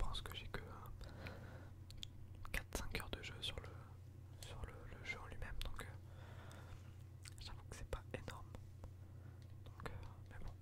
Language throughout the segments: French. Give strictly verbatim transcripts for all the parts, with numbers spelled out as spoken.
pense que j'ai que quatre cinq heures de jeu sur le, sur le, le jeu en lui-même, donc euh, j'avoue que c'est pas énorme. Donc, euh, mais bon,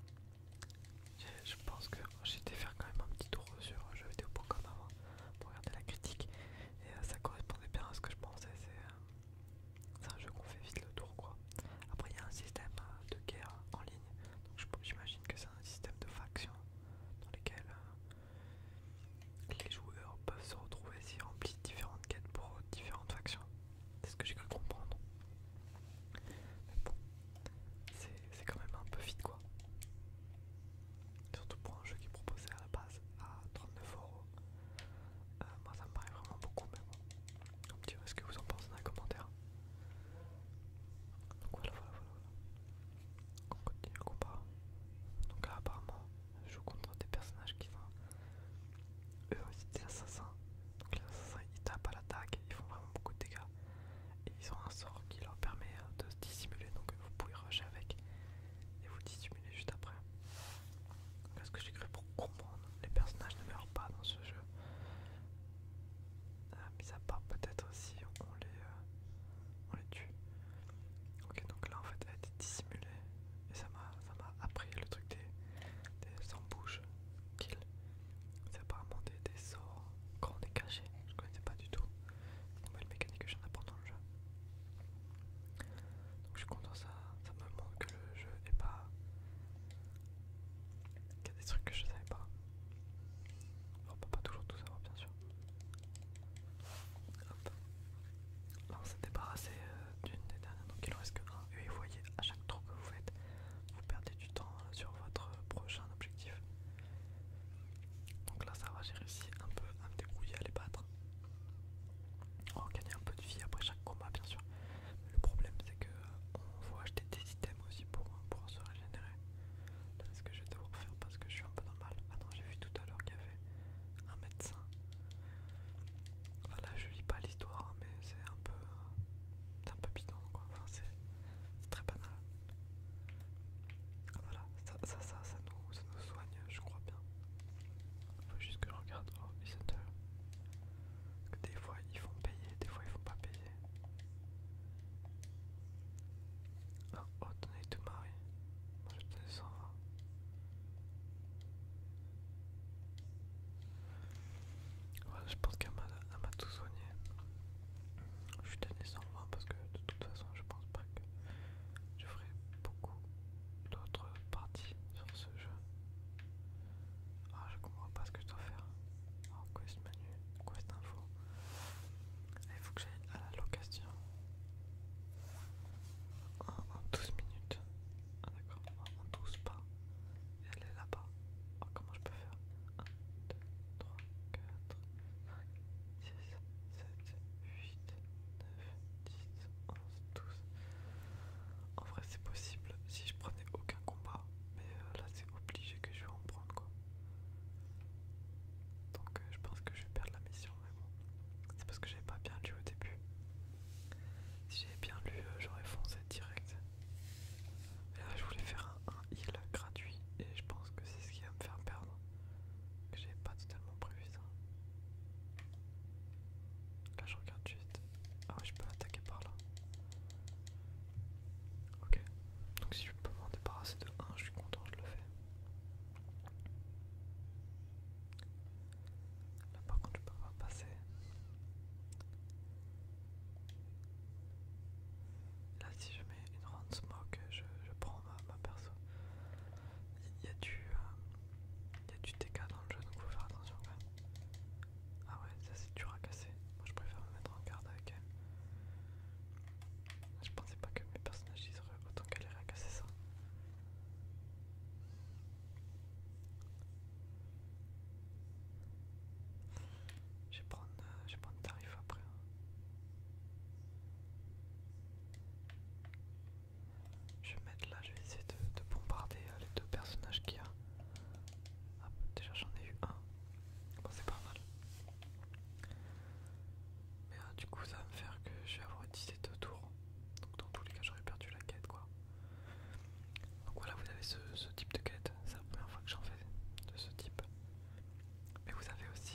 je pense que j'ai été faire quand même un petit tour sur jeux vidéo point com avant pour regarder la critique, et euh, ça correspondait bien à ce que je pensais. C'est euh, un jeu qu'on fait vite le tour, quoi. Après, il y a un système euh, de guerre en ligne, donc j'imagine que c'est un système de faction dans lesquels euh, les joueurs peuvent se retrouver s'ils remplissent différentes quêtes pour différentes factions. C'est ce que j'ai cru comprendre. Mais bon, c'est quand même un peu vite, quoi. Surtout pour un jeu qui est proposé à la base à trente-neuf euros. Euh, moi ça me paraît vraiment beaucoup, mais bon. Vous me direz ce que vous en pensez dans les commentaires. Donc voilà, voilà, voilà. On continue le combat. Donc là, apparemment, je joue contre des personnages qui sont eux aussi des assassins. Donc les assassins ils tapent à l'attaque, ils font vraiment beaucoup de dégâts. Et ils ont un sort qui leur permet de se dissimuler, donc vous pouvez rusher avec et vous dissimuler juste après. Donc, est-ce que j'ai cru pour comprendre, les personnages ne meurent pas dans ce jeu. Euh, mis à part peut-être si on les, euh, on les tue. Ok, donc là en fait elle était dissimulée et ça m'a ça m'a appris le truc des, des embouches kill. C'est apparemment des, des sorts quand on est caché. Je connaissais pas du tout. C'est une nouvelle mécanique que je viens d'apprendre dans le jeu. Donc je suis content, ça, ça me montre que le jeu est pas... qu'il y a des trucs que je savais pas. Enfin, on peut pas toujours tout savoir bien sûr. Hop. Là on s'est débarrassé euh, d'une des dernières, donc il en reste que un. Et vous voyez, à chaque tour que vous faites, vous perdez du temps sur votre prochain objectif. Donc là ça va, j'ai réussi un peu à me débrouiller, à les battre. On va gagner un peu de vie après chaque combat bien sûr. Mais le problème c'est que euh, on faut acheter des items aussi pour pouvoir se régénérer. Là c'est ce que je vais devoir faire parce que je suis un peu dans le mal. Ah non, j'ai vu tout à l'heure qu'il y avait un médecin. Enfin, là je lis pas l'histoire mais c'est un peu c'est un peu bidon quoi. Enfin c'est très banal. Voilà, ça ça ça, ça, nous, ça nous soigne, je crois bien. Faut juste que je regarde. Oh, les hunters. Parce que des fois ils font payer, des fois ils font pas payer. Ah, oh, donnez tout Marie. Moi je vais te donner cent vingt. Voilà, je pense qu'elle m'a tout soigné. Je lui donné cent vingt parce que de toute façon je pense pas que je ferai beaucoup d'autres parties sur ce jeu. Ah, je comprends pas ce que je dois faire. Alors, quest menu, quest info. Il faut que j'aille à la location. En, en douze minutes. Ah d'accord, en douze pas. Et elle est là-bas. Oh, comment je peux faire? un, deux, trois, quatre, cinq, six, sept, huit, neuf, dix, onze, douze. En vrai c'est possible si je prenais aucun combat. Mais euh, là c'est obligé que je vais en prendre quoi. Donc euh, je pense que je vais perdre la mission, mais bon. C'est parce que j'avais pas bien lu au début. Si j'avais bien lu, euh, j'aurais foncé direct. Et là je voulais faire un, un heal gratuit. Et je pense que c'est ce qui va me faire perdre. Que j'avais pas totalement prévu ça. Là je regarde juste. Ah ouais, je peux l'attaquer par là. Ok. Donc si je peux m'en débarrasser de un, je suis content, je le fais. Là par contre je peux pas passer. Là si je mets une round smoke, je, je prends ma, ma perso. Il y a du euh, il y a du dégât dans le jeu, donc faut faire attention quand même. Ah ouais, ça c'est dur à casser. Moi je préfère me mettre en garde avec elle. Je pensais pas que mes personnages ils auraient autant galéré à casser ça. Je vais prendre, euh, je vais prendre tarif après. Je vais mettre là, je vais essayer de, de bombarder euh, les deux personnages qu'il y a. Hop, déjà j'en ai eu un. Bon, c'est pas mal. Mais euh, du coup, ça va me faire que je vais avoir utilisé deux tours. Donc, dans tous les cas, j'aurais perdu la quête quoi. Donc, voilà, vous avez ce, ce type de quête. C'est la première fois que j'en fais de ce type. Mais vous avez aussi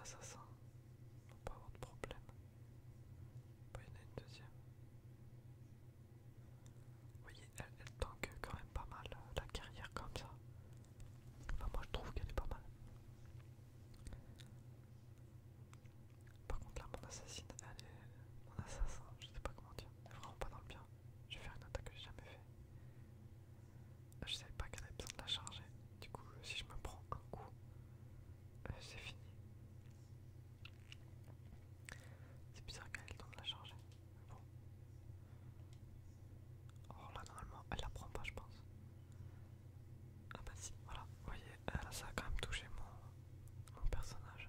assassin. Faut pas avoir de problème. Bon, il y en a une deuxième. Vous voyez, elle, elle tank quand même pas mal euh, la carrière comme ça. Enfin, moi je trouve qu'elle est pas mal. Par contre là, mon assassine, elle est... Mon assassin, je sais pas comment dire. Elle est vraiment pas dans le bien. Je vais faire une attaque que j'ai jamais fait. Je savais pas qu'elle avait besoin de la charger. Du coup, si je me prends un coup, euh, c'est fini. C'est bizarre qu'elle ait le temps de la charger. Bon. Alors là, normalement, elle la prend pas, je pense. Ah bah si, voilà. Vous voyez, là, ça a quand même touché mon, mon personnage.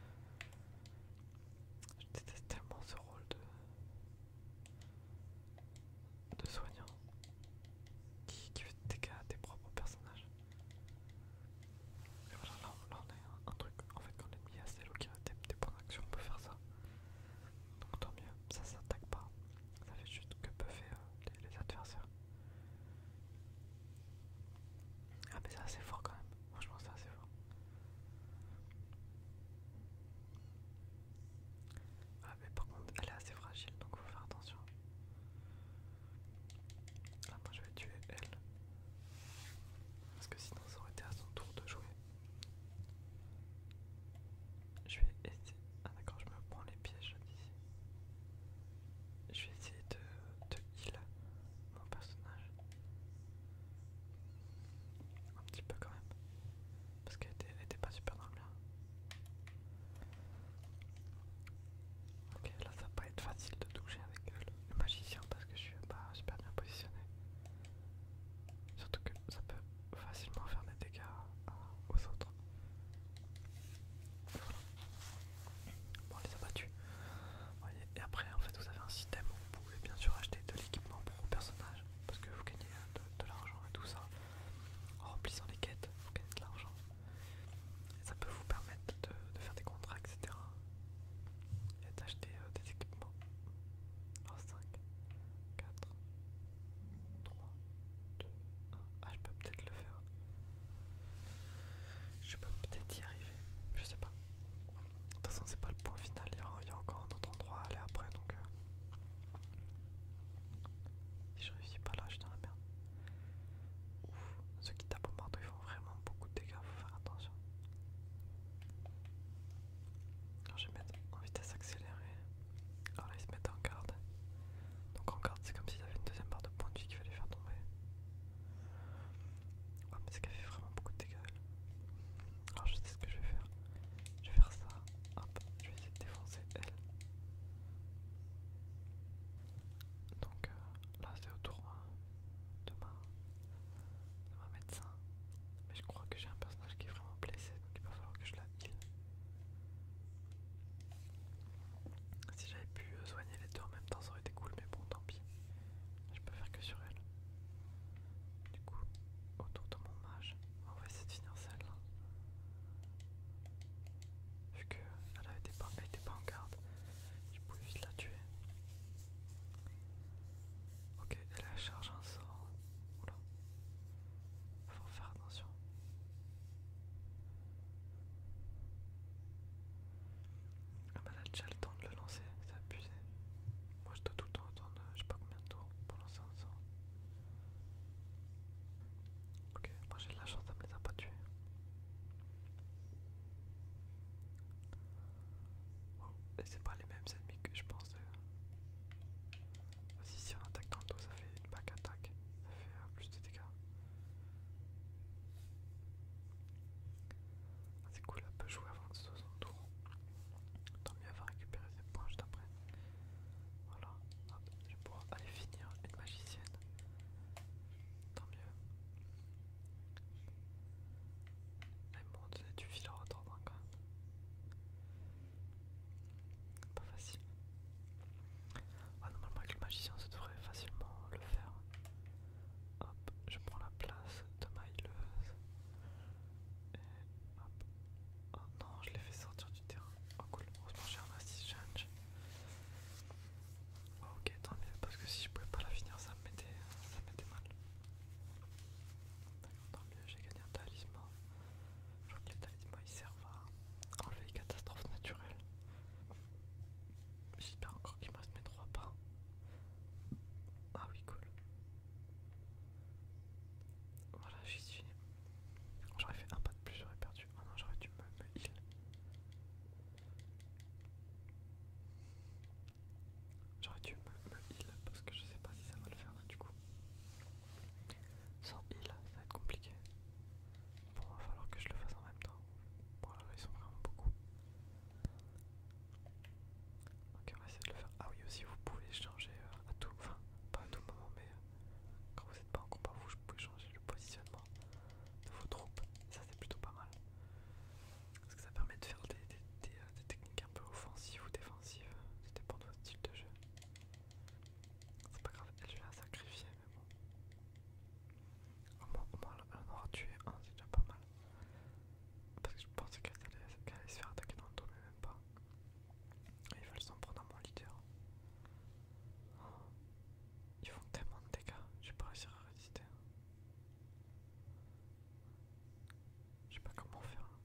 Je déteste tellement ce rôle de, de soignant qui, qui fait des dégâts à tes propres personnages. Et voilà, là, on, là on a un, un truc. En fait, quand l'ennemi est assez low qui a des, des points d'action, on peut faire ça. Donc tant mieux, ça s'attaque pas. Ça fait juste que buffer euh, les, les adversaires. Ah mais c'est assez fort quand même. Franchement c'est assez fort. Ah mais par contre elle est assez fragile donc faut faire attention. Là moi je vais tuer elle. Parce que sinon ça aurait été à son tour de jouer. Je vais essayer... Ah d'accord, je me prends les pièges d'ici. Je vais essayer de, de heal mon personnage. Un petit peu quand même. Parce qu'elle était, elle était pas super dans le mien. Ok, là ça va pas être facile de toucher avec le, le magicien parce que je suis pas super bien positionné. Surtout que ça peut facilement faire des dégâts à, aux autres. Voilà. Bon, on les a battus. Voyez. Et après, en fait, vous avez un système où vous pouvez bien sûr acheter de l'équipement pour vos personnages parce que vous gagnez de, de l'argent et tout ça. En remplissant les quêtes, vous gagnez de l'argent. Et ça peut vous permettre de, de faire des contrats, et cetera. Et d'acheter euh, des équipements. Alors cinq, quatre, trois, deux, un. Ah, je peux peut-être le faire. Je peux peut-être y arriver. Je sais pas. De toute façon, c'est pas le point final. Il y a, il y a encore un autre endroit à aller après. Donc, euh, si je réussis pas là, je suis dans la merde. Ouf. Ceux qui tapent au marteau, ils font vraiment beaucoup de dégâts. Faut faire attention. Alors, je vais mettre en vitesse accélérée. Alors là, ils se mettent en garde. Donc, en garde, c'est comme s'il y avait une deuxième barre de points de vie qu'il fallait faire tomber. Oh, mais c'est qu'elle fait vraiment beaucoup de dégâts. Elle. Alors, je sais ce que je vais faire. Je vais faire ça. Hop, je vais essayer de défoncer elle. Donc euh, là, c'est au tour euh, de, ma, de ma médecin. Mais je crois que j'ai un personnage qui est vraiment blessé, donc il va falloir que je la heal. Si j'avais pu euh, soigner les deux en même temps, ça aurait été cool, mais bon, tant pis. Je peux faire que sur elle. Du coup, autour de mon mage, on va essayer de finir celle-là. Vu qu'elle était pas, elle était pas en garde, je pouvais vite la tuer. Ok, elle a chargé un sort. Oula. Faut faire attention. Ah bah là, déjà le temps de le lancer, c'est abusé. Moi je dois tout le temps attendre, je sais pas combien de tours pour lancer un sort. Ok, moi j'ai de la chance, ça me les a pas tués. Oh, et c'est pas les mêmes ennemis que je pensais. Aussi, si on attaque dans le dos, ça fait une back attack, ça fait euh, plus de dégâts. Ah, c'est cool, elle peut jouer avant que ce soit son tour. Tant mieux, elle va récupérer ses points juste après. Voilà, hop, je vais pouvoir aller finir une magicienne. Tant mieux. Mais bon, donner du fil à retordre quand même. Pas facile. j'aurais dû me, me heal parce que je sais pas si ça va le faire là du coup. Sans heal, ça va être compliqué. Bon, il va falloir que je le fasse en même temps. Bon, là, ils sont vraiment beaucoup. Ok, on va essayer de le faire. Ah oui, aussi, vous pouvez changer euh, à tout, enfin, pas à tout moment, mais euh, quand vous n'êtes pas en combat, vous pouvez changer le positionnement de vos troupes. Ça, c'est plutôt pas mal. Parce que ça permet de faire des, des, des, euh, des techniques un peu offensives ou défensives. Ça dépend de votre style de jeu. C'est pas grave, elle, je vais la sacrifier, mais bon. Au moins, au moins elle en aura tué un, c'est déjà pas mal. Parce que je pensais qu'elle allait, qu'elle allait se faire attaquer dans le dos, mais même pas. Et ils veulent s'en prendre à mon leader. Oh, ils font tellement de dégâts, je vais pas réussir à résister. Je sais pas comment faire là.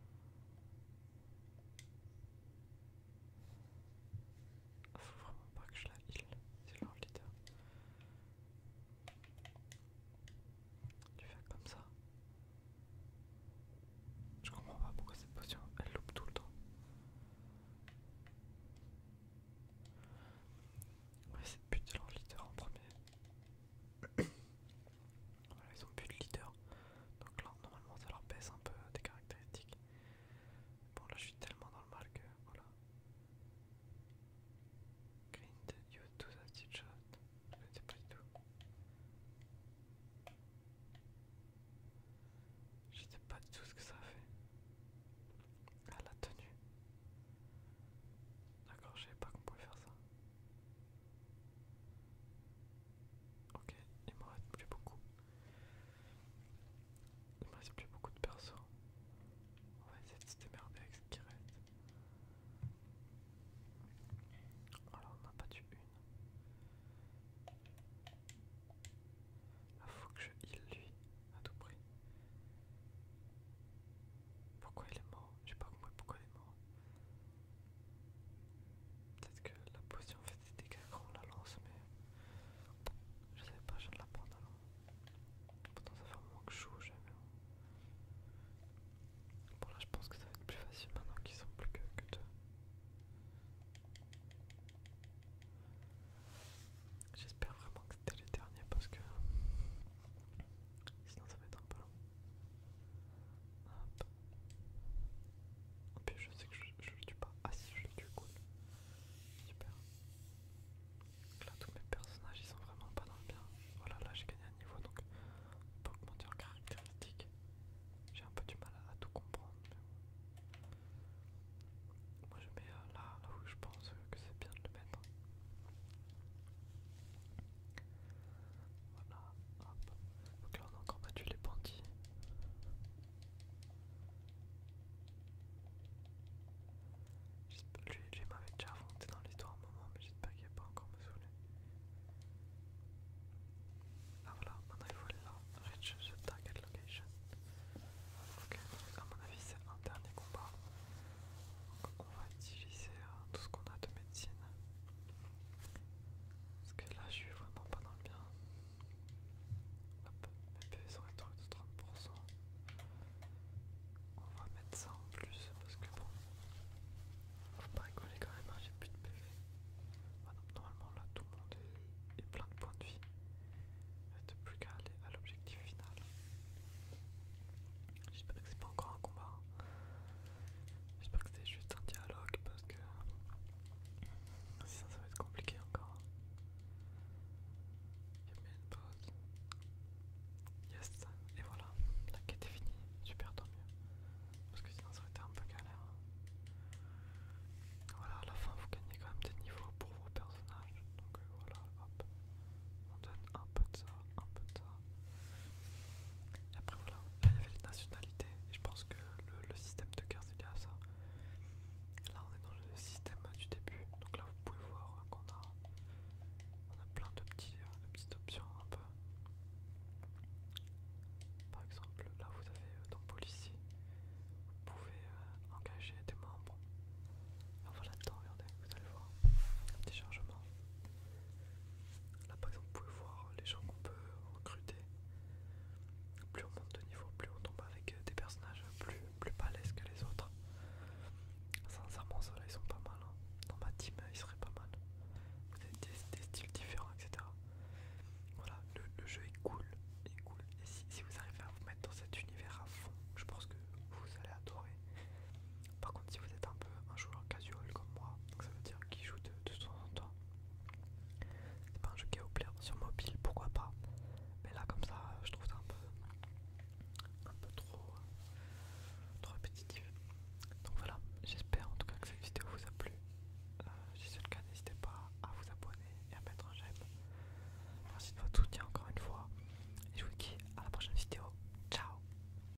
Faut vraiment pas que je la heal, c'est leur leader. Tu fais comme ça. Je comprends pas pourquoi cette potion elle loupe tout le temps. On va essayer de buter leur leader en premier. Voilà, ils ont plus de leader. Donc là, normalement, ça leur baisse un peu des caractéristiques. Bon, là, je suis tellement dans le mal que voilà. Grind, you do that petite shot. Je ne sais pas du tout. Je sais pas du tout